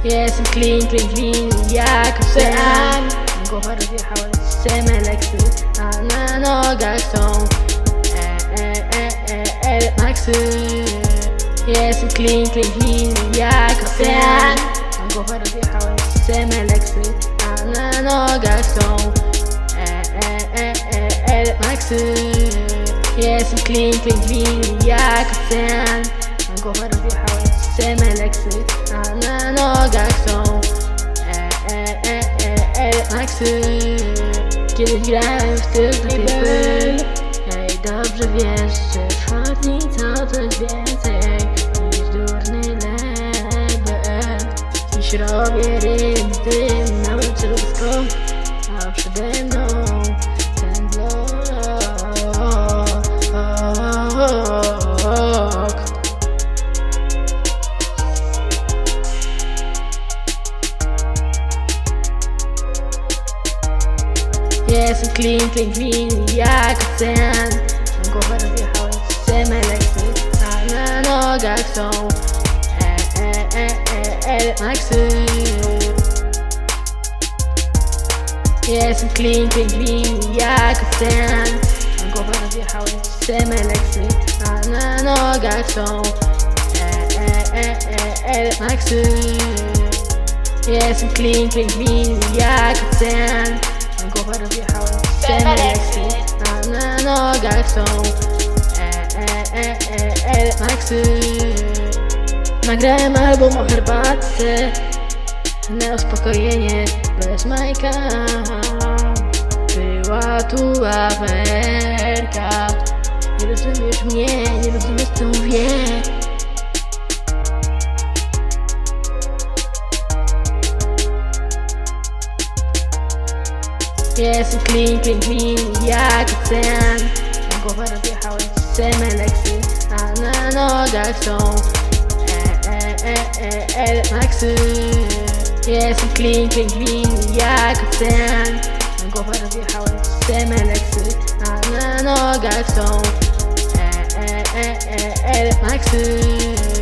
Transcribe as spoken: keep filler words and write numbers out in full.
Jestem clean, clean, clean jak ocean. Głowa rozjechała się meleksy, a na nogach są e, e, e, e, e, maxy. Jestem clean, clean, clean jak ocean. Głowa rozjechała się meleksy, a na nogach są e, e, e, e, e, maxy. Jestem clean, clean, clean jak ocean. Głowa rozjechała się meleksy, a na nogach są e, e, e, e, e, maxy. Kiedyś grałem w tylko people. Ej, dobrze wiesz, że wchodzi co coś więcej niż durny label. Dziś robię rym z tym małym celuską, a przede mną ten blok. Jestem clean, clean, clean jak ocean. Głowa rozjechała się meleksy, a na nogach są e, e, e, e, e, maxy. Jestem clean, clean, clean jak ocean. Głowa rozjechała się meleksy, a na nogach są e, e, e, e, e, maxy. Jestem clean, clean, clean jak ocean. Głowa rozjechała się meleksy, a na nogach są e, e, e, e, e, maxy. Nagrałem album o herbatce, na uspokojenie bez Majka. Była tu aferka. Nie rozumiesz mnie, nie rozumiesz co mówię. Jestem clean, clean, clean jak ocean. Głowa rozjechała się meleksy, a na nogach są e, e, e, e, e, maxy. Jestem clean, clean, clean jak ocean. Głowa rozjechała się meleksy, a na nogach są e, e, e, e, e, maxy.